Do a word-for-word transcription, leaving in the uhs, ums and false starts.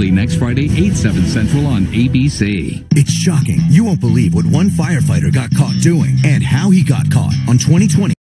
only next Friday, eight, seven Central on A B C. It's shocking. You won't believe what one firefighter got caught doing and how he got caught on twenty twenty.